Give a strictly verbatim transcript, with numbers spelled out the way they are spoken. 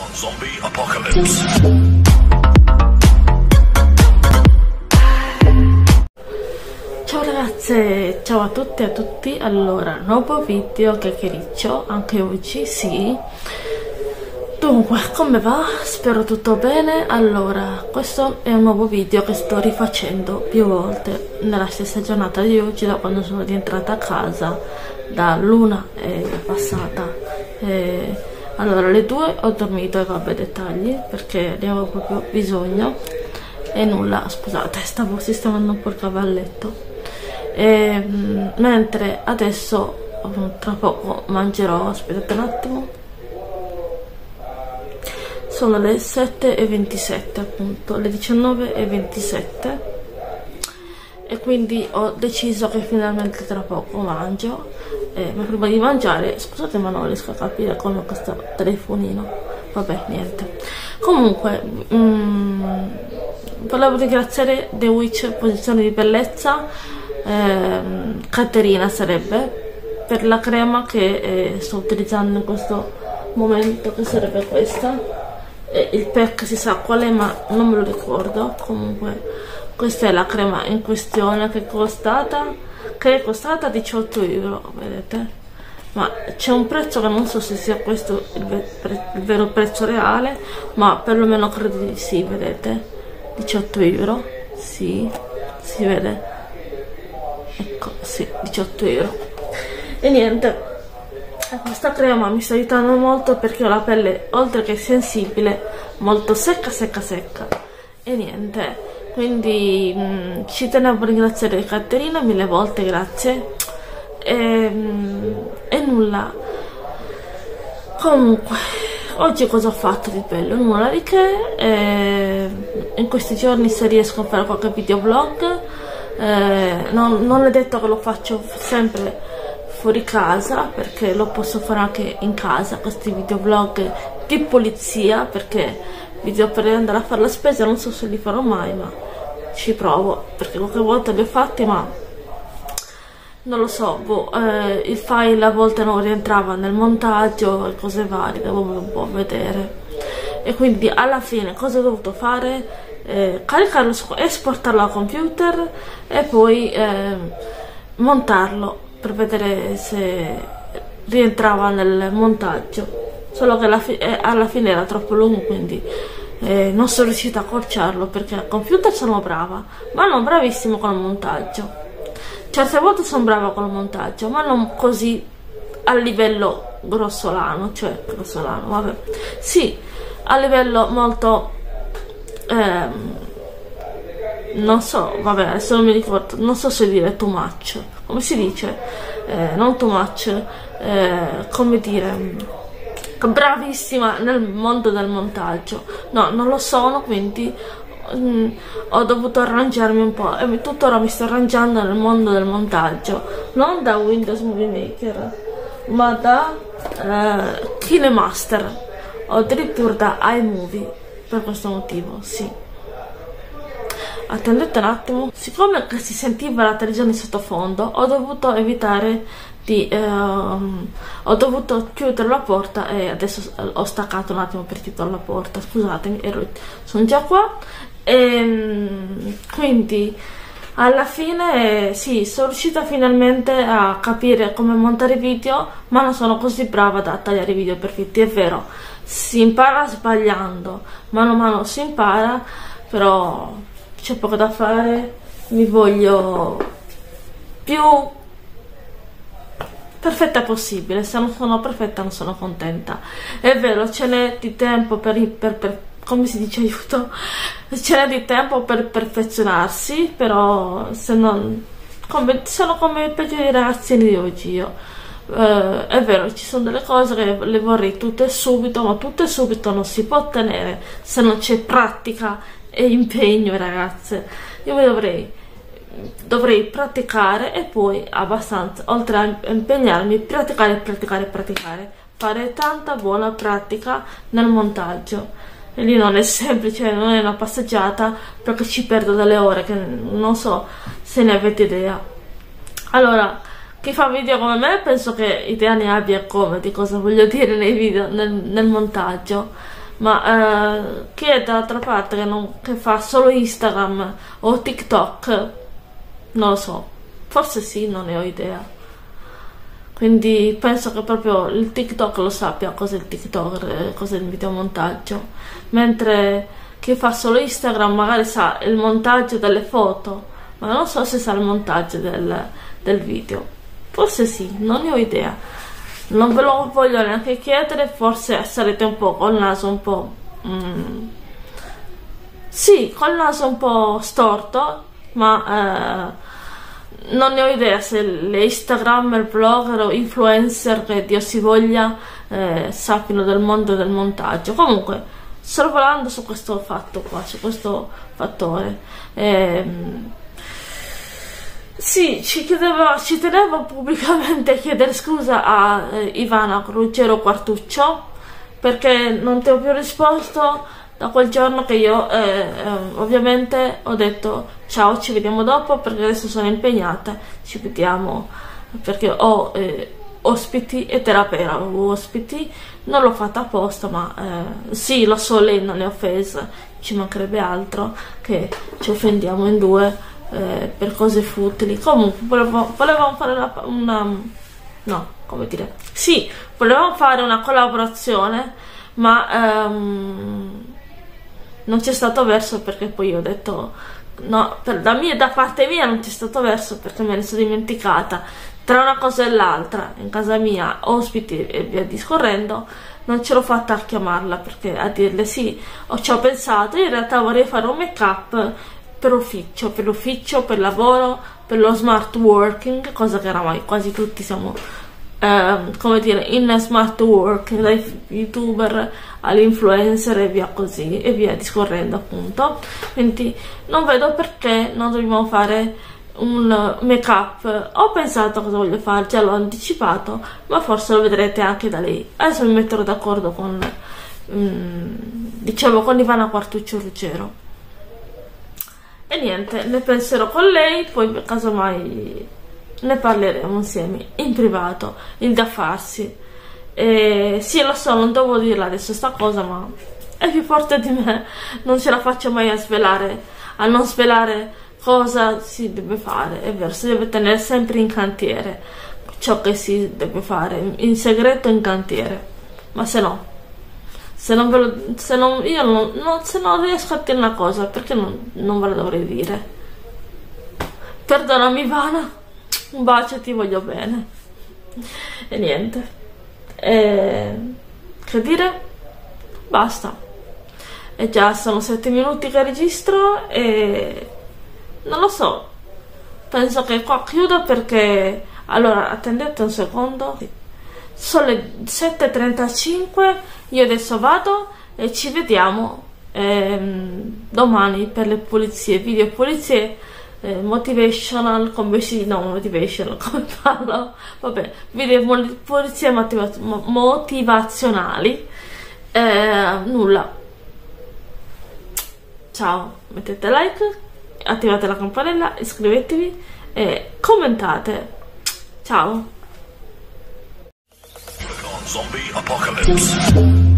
Zombie Apocalypse. Ciao ragazze, ciao a tutti e a tutti. Allora, nuovo video chiacchiericcio anche oggi, sì. Dunque, come va? Spero tutto bene. Allora, questo è un nuovo video che sto rifacendo più volte nella stessa giornata di oggi, da quando sono rientrata a casa da l'una è passata. E allora, alle due ho dormito e vabbè, dettagli, perché ne avevo proprio bisogno. E nulla, scusate, stavo sistemando un po' il cavalletto. E, mentre adesso tra poco mangerò, aspettate un attimo, sono le sette e ventisette, appunto le diciannove e ventisette, e quindi ho deciso che finalmente tra poco mangio. Eh, ma prima di mangiare, scusate ma non riesco a capire come questo telefonino, vabbè, niente. Comunque mm, volevo ringraziare The Witch Posizioni di Bellezza, ehm, Caterina sarebbe, per la crema che eh, sto utilizzando in questo momento, che sarebbe questa. E il pack si sa qual è, ma non me lo ricordo. Comunque questa è la crema in questione, che è costata che è costata diciotto euro, vedete, ma c'è un prezzo che non so se sia questo il, ve il vero prezzo reale, ma perlomeno credo di sì, vedete, diciotto euro, sì, si vede, ecco, sì, diciotto euro. E niente, questa crema mi sta aiutando molto perché ho la pelle, oltre che sensibile, molto secca secca secca. E niente, quindi mh, ci tenevo a ringraziare Caterina mille volte, grazie. E, mh, e nulla, comunque oggi cosa ho fatto di bello? Nulla di che. E in questi giorni, se riesco a fare qualche videoblog, eh, non, non è detto che lo faccio sempre fuori casa, perché lo posso fare anche in casa, questi videoblog di pulizia, perché video per andare a fare la spesa non so se li farò mai, ma ci provo, perché qualche volta li ho fatti, ma non lo so, boh, eh, il file a volte non rientrava nel montaggio e cose varie, devo un po' vedere. E quindi alla fine cosa ho dovuto fare? Eh, caricarlo, esportarlo al computer e poi eh, montarlo per vedere se rientrava nel montaggio. Solo che alla, fi eh, alla fine era troppo lungo, quindi eh, non sono riuscita a accorciarlo, perché al computer sono brava, ma non bravissimo con il montaggio. Certe volte sono brava con il montaggio, ma non così a livello grossolano, cioè grossolano, vabbè, sì, a livello molto ehm, non so, vabbè, adesso non mi ricordo, non so se dire too much, come si dice, eh, non too much, eh, come dire, bravissima nel mondo del montaggio. No, non lo sono, quindi mm, ho dovuto arrangiarmi un po', e tuttora mi sto arrangiando nel mondo del montaggio, non da Windows Movie Maker, ma da eh, KineMaster o addirittura da iMovie, per questo motivo, sì. Attendete un attimo, siccome si sentiva la televisione in sottofondo, ho dovuto evitare di ehm, ho dovuto chiudere la porta, e adesso ho staccato un attimo per chiudere la porta, scusatemi, ero, sono già qua. E quindi alla fine sì, sono riuscita finalmente a capire come montare video, ma non sono così brava da tagliare i video perfetti. È vero, si impara sbagliando, mano a mano si impara, però c'è poco da fare, mi voglio più perfetta possibile. Se non sono perfetta non sono contenta. È vero, ce n'è di tempo per, per, per come si dice, aiuto, ce n'è di tempo per perfezionarsi, però se non come, sono come i peggiori ragazzini di oggi io. Uh, è vero, ci sono delle cose che le vorrei tutte subito, ma tutte subito non si può ottenere se non c'è pratica e impegno, ragazze. Io mi dovrei dovrei praticare, e poi abbastanza, oltre a impegnarmi, praticare, praticare, praticare, fare tanta buona pratica nel montaggio. E lì non è semplice, non è una passeggiata, perché ci perdo delle ore che non so se ne avete idea. Allora, chi fa video come me penso che idea ne abbia come di cosa voglio dire nei video, nel, nel montaggio. ma eh, chi è dall'altra parte che, non, che fa solo Instagram o TikTok, non lo so, forse sì, non ne ho idea. Quindi penso che proprio il TikTok lo sappia cos'è il TikTok, cos'è il videomontaggio, mentre chi fa solo Instagram magari sa il montaggio delle foto, ma non so se sa il montaggio del, del video. Forse sì, non ne ho idea. Non ve lo voglio neanche chiedere, forse sarete un po' col naso un po'... Mm, sì, col naso un po' storto, ma eh, non ne ho idea se le Instagrammer, blogger o influencer, che Dio si voglia, eh, sappiano del mondo del montaggio. Comunque, sto parlando su questo fatto qua, su questo fattore. Ehm, Sì, ci, chiedevo, ci tenevo pubblicamente a chiedere scusa a eh, Ivana Ruggero Quartuccio, perché non ti ho più risposto da quel giorno che io eh, eh, ovviamente ho detto ciao, ci vediamo dopo, perché adesso sono impegnata, ci vediamo perché ho eh, ospiti e terapia, ho ospiti, non l'ho fatta apposta, ma eh, sì, lo so, lei non le ha offese, ci mancherebbe altro che ci offendiamo in due. Eh, per cose futili. Comunque volevo, volevamo fare una, una no, come dire, sì, volevamo fare una collaborazione, ma ehm, non c'è stato verso, perché poi io ho detto no, per, da, mia, da parte mia non c'è stato verso, perché me ne sono dimenticata. Tra una cosa e l'altra, in casa mia, ospiti e via discorrendo, non ce l'ho fatta a chiamarla, perché a dirle sì, ho, ci ho pensato, in realtà vorrei fare un make up per ufficio, per l'ufficio, per lavoro, per lo smart working, cosa che oramai quasi tutti siamo, eh, come dire, in smart working, dai youtuber all'influencer e via così, e via discorrendo appunto. Quindi non vedo perché non dobbiamo fare un make up. Ho pensato cosa voglio fare, già l'ho anticipato, ma forse lo vedrete anche da lei. Adesso mi metterò d'accordo con, mm, dicevo, con Ivana Quartuccio Ruggero. E niente, ne penserò con lei, poi casomai ne parleremo insieme in privato, il da farsi. E sì, lo so, non devo dirla adesso sta cosa, ma è più forte di me, non ce la faccio mai a svelare, a non svelare cosa si deve fare. È vero, si deve tenere sempre in cantiere ciò che si deve fare, in segreto in cantiere, ma se no, Se non ve lo, se non, io non, non, se non riesco a dire una cosa, perché non, non ve la dovrei dire? Perdonami Ivana, un bacio, ti voglio bene. E niente. E, che dire? Basta. E già sono sette minuti che registro e non lo so. Penso che qua chiudo perché... Allora, attendete un secondo. Sono le sette e trentacinque, io adesso vado e ci vediamo ehm, domani per le pulizie, video pulizie, eh, motivational, come si, no, motivational, come parlo? Vabbè, video pulizie motiva motivazionali, eh, nulla. Ciao, mettete like, attivate la campanella, iscrivetevi e commentate. Ciao. Zombie apocalypse.